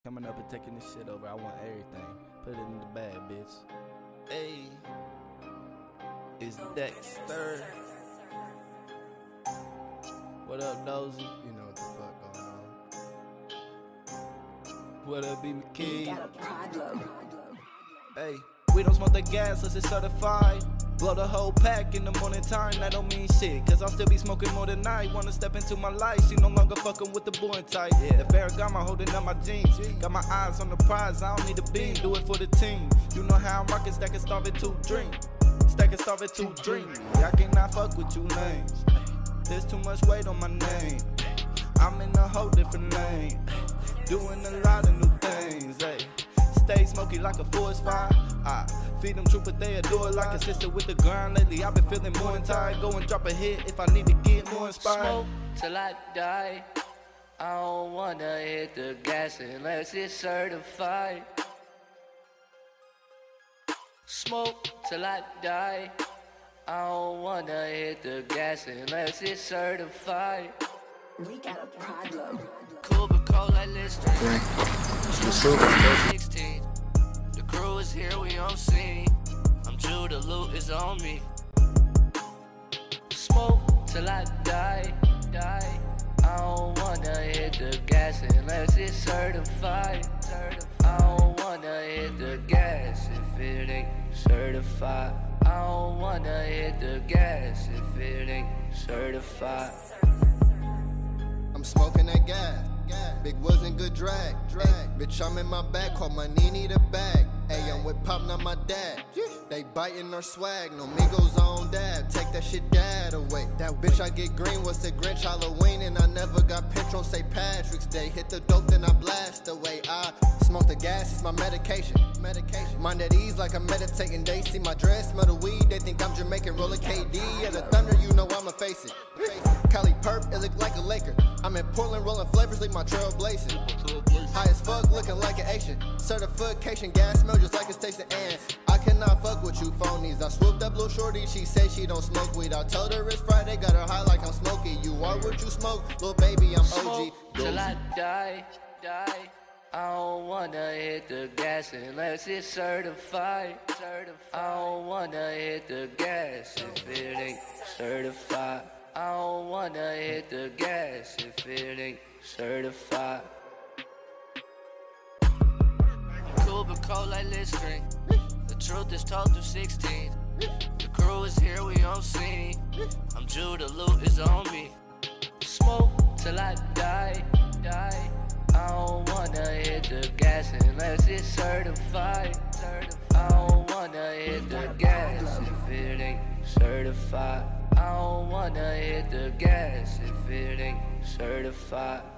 Coming up and taking this shit over, I want everything. Put it in the bag, bitch. Hey, it's Dexter. What up, Doowzy? You know what the fuck going on. What up, B McKee? Got a problem. Hey, we don't smoke the gas unless it's certified. Blow the whole pack in the morning time, that don't mean shit. Cause I'll still be smoking more than I wanna step into my life. She no longer fucking with the boy type. Yeah. The Ferragamo holding up my jeans. Got my eyes on the prize, I don't need a beam. Do it for the team. You know how I'm rocking, stacking, starving to dream. Stacking, starving to dream. I cannot fuck with you names. There's too much weight on my name. I'm in a whole different lane. Doing a lot of new things. Hey. Stay smoky like a forest fire. I feed them truth, but they adore it like consistent with the grind. Lately I've been feeling more tired. Go and drop a hit if I need to get more inspired. Smoke till I die. I don't wanna hit the gas unless it's certified. Smoke till I die. I don't wanna hit the gas unless it's certified. We got a problem. Cool but cold like Listerine. 16. The crew is here, we on scene. I'm Drew, the loot is on me. Smoke till I die. I don't wanna hit the gas unless it's certified. I don't wanna hit the gas if it ain't certified. I don't wanna hit the gas if it ain't certified. I'm smoking that gas. Big wasn't good drag. Bitch, I'm in my bag, call my Nene the bag. Ay, I'm with Pop, not my dad. They biting our swag, no Migos on dab. Take that shit dad away. That bitch, I get green, what's the Grinch Halloween? And I never got pitch on St. Patrick's Day. Hit the dope, then I blast away. I smoke the gas, it's my medication. Mind at ease like I'm meditating. They see my dress, smell the weed, they think I'm Jamaican. Roll a KD, yeah, the thunder, you know I'ma face it. Cali perp, it look like a Laker. I'm in Portland, rolling flavors, leave my trail blazing. High as fuck, looking like an Asian. Certification, gas smell just like it's tasting. And I cannot fuck with you phonies. I swooped up little shorty, she say she don't smoke weed. I told her it's Friday, got her high like I'm smoky. You are what you smoke, little baby, I'm OG. Smoke till I die. I don't wanna hit the gas unless it's certified. I don't wanna hit the gas if it ain't certified. I don't wanna hit the gas if it ain't certified. Cool but cold like Listerine. The truth is told through 16. The crew is here, we on scene. I'm Drew, the loot is on me. Smoke till I die. I don't wanna hit the gas unless it's certified. I don't wanna hit the gas if it ain't certified. I don't wanna hit the gas if it ain't certified.